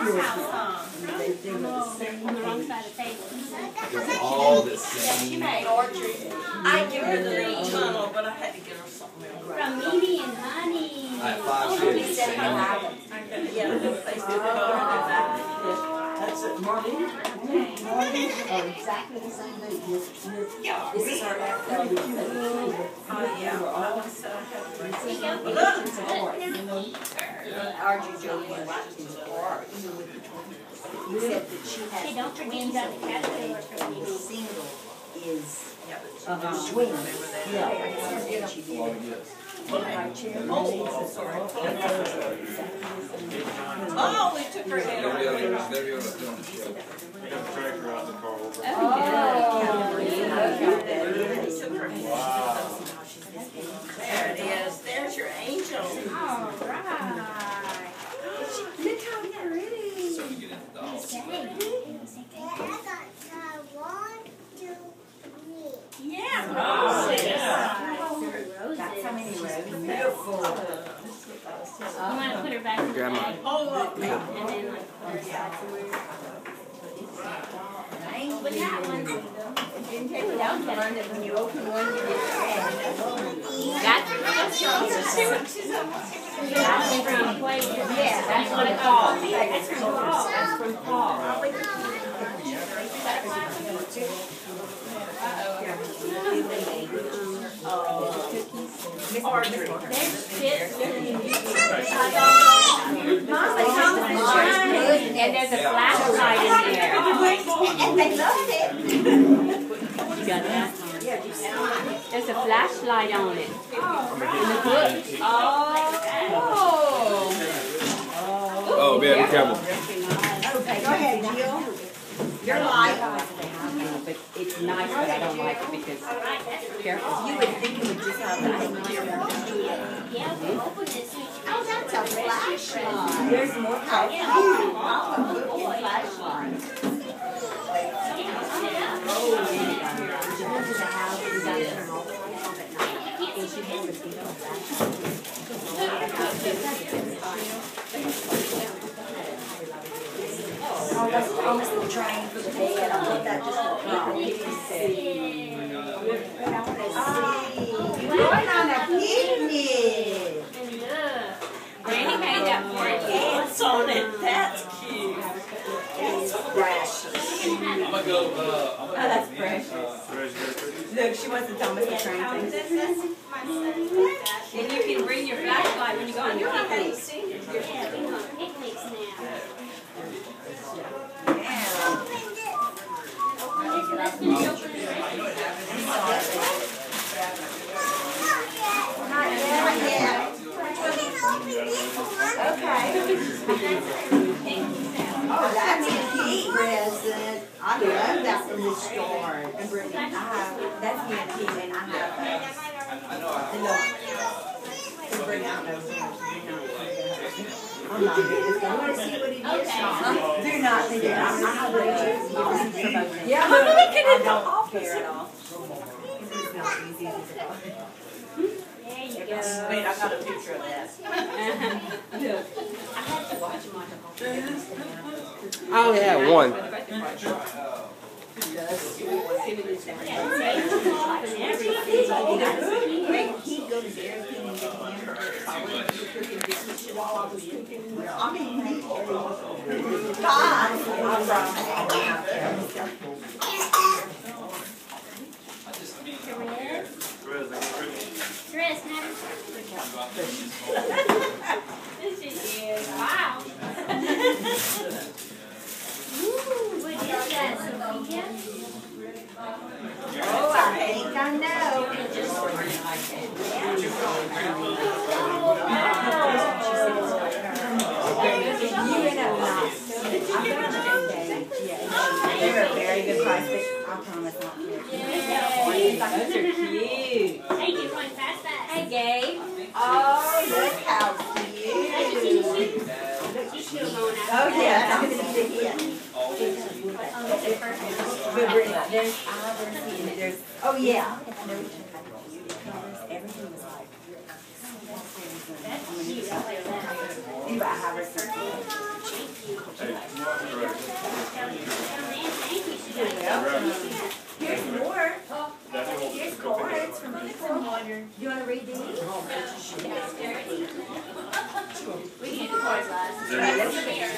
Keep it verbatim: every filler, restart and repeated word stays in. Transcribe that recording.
all the same. She made Audrey. I give her the little tunnel, but I had to get her something else. From Mimi and Honey. I have five kids. Yeah, the Facebook color. That's it, Marty. Marty are exactly the same thing. This is our after. Oh, yeah. We're all Archie Joey and Watkins are, even with the twins. Except that she has. Hey, don't forget you got the caterpillar from me. Single is Yeah, a swing. Yeah. Oh, yes. Oh, we took her head They'll be able to, off. they'll be able to film the show. We got the tractor out the car over. Oh. There it is. There's your angel. All right. Look how pretty. So we get into dolls. Yeah. Oh, That's how many roses. Beautiful. You want to put her back in the Grandma. bag? Oh, look. And then like put her aside somewhere. With that one, it didn't take it out that when you open one, you get it. That's that's from Play. Yeah, that's what it's called. That's from Paul. That's from Paul. Audrey. There's chips and there's a flashlight in there. And they loved it. You got that? There's a flashlight on it. In the book. Oh. Oh, man, be careful. Okay, go ahead, Jill. You're live. But it's nice, but I don't like it because careful. You would think it would just have that. Yeah, we opened it. Oh, that's a flashlight. There's more power. Yeah. Oh, a little flashlight. Oh, she went to the house and got it all the way home at night. And she had to be on Oh, that's almost the train for the bed. I thought that just looked wrong. You can see. Going on a picnic. Granny made that for you. Ants on it. That's cute. That's precious. I'm gonna go, uh, I'm Oh, that's precious. Look, she wants to tell me the train thing. And you can bring your flashlight when you go on your picnic. Yeah, we go on picnics now. Okay. Oh, that's a cute present. I love that from the store. And Brittany, I have, that's me and Pete, and I have, I know I and look, to bring out those things. I'm not doing this. I want to see what it is. Do not do that. I'm not going to. Yeah, but look at it. Don't care at all. It's not easy. There you go. Wait, I got a picture of that. I only had one. He'd go to Dairy King and get hamburgers. I went to cooking dishes while I was cooking. I mean, God. Chris, never. This is wow. Ooh, what is that, Sophia? Oh, I think I know. You end up not. They were a very good price, but I promise not to. Yay. Those are cute. Hey, get one fast fast. Hey, Gabe. Oh, look how cute. Oh, yeah, that's going to be the hit. But there's others, there's, oh, yeah. Everything was like, anyway, I have her. Do you want to read these? We need the toy glass. Is there-